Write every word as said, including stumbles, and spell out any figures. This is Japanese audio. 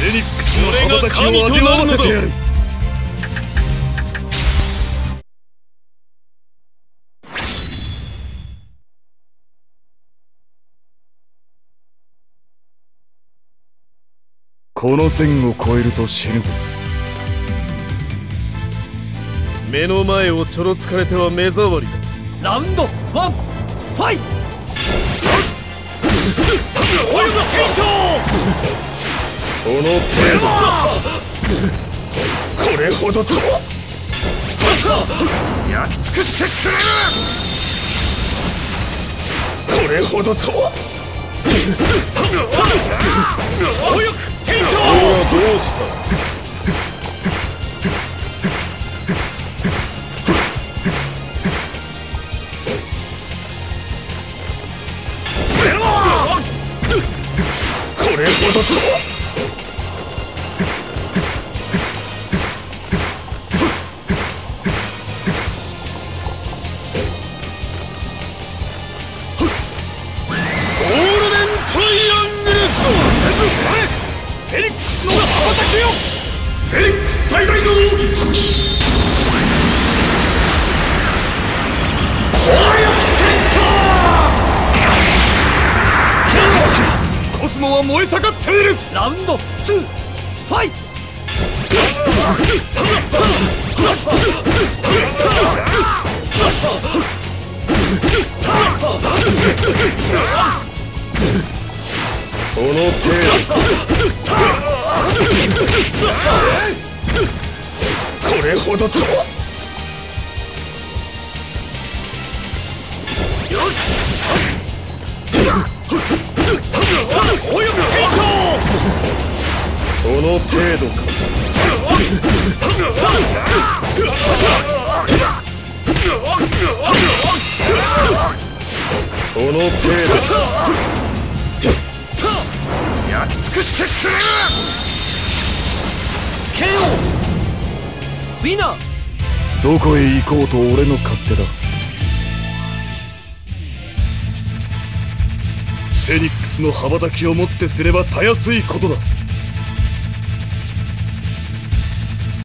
フェニックスの羽ばたきを味わわせてやる。この線を越えると死ぬぞ。目の前をちょろつかれては目障りだ。 ラウンドワンファイト。おいのテンション。 この程度これほどと焼き尽くしてくれる。これほどとおよくテンション。 ほらどうした。これほどとゴールデントライアングル。フェニックスの羽ばたきよ。フェニックス最大の奥義紅葉天将。コスモは燃え盛っている。 ラウンドツーファイト。 この程度これほどとこの程度か。この程度焼き尽くしてくれる。 ケーオー ウィナー。 どこへ行こうと俺の勝手だ。フェニックスの羽ばたきをもってすればたやすいことだ。